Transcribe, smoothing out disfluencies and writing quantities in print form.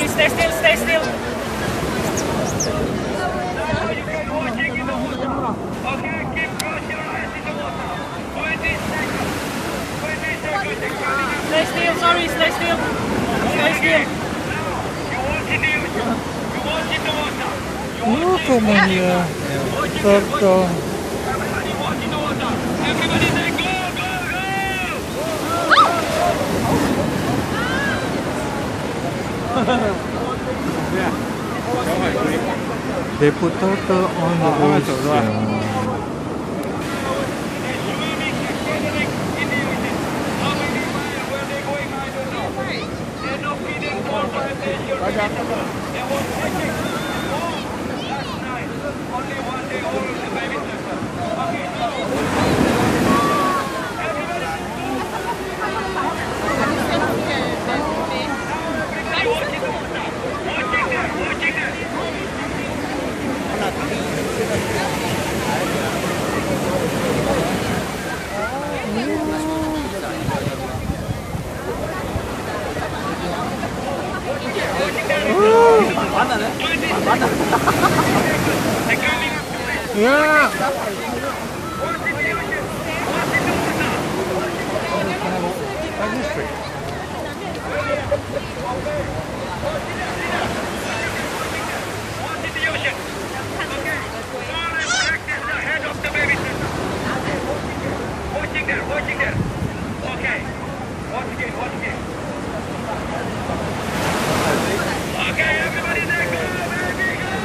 sorry, stay still, stay still. Okay, keep close your eyes in the water. 20 seconds. 20 seconds. Stay still, sorry, stay still. Stay still. You watch in the ocean. You watch in the water. Come on, yeah. Turtle. Everybody watch in the water. Everybody say go, go, go. They put turtle on the ocean. Yeah. Watching there. Okay. Watch again. Okay, everybody there, go, baby, go!